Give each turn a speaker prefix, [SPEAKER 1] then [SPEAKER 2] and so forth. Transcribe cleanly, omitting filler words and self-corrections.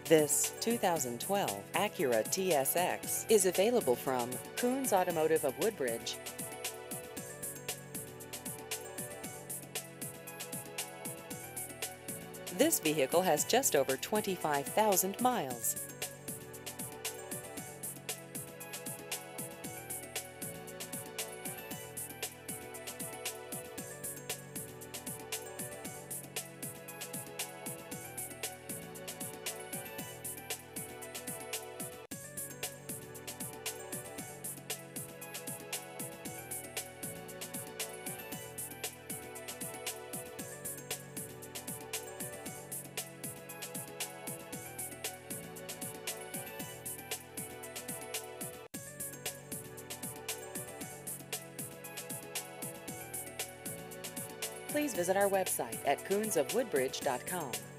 [SPEAKER 1] This 2012 Acura TSX is available from Koons Automotive of Woodbridge. This vehicle has just over 25,000 miles. Please visit our website at koonsofwoodbridge.com.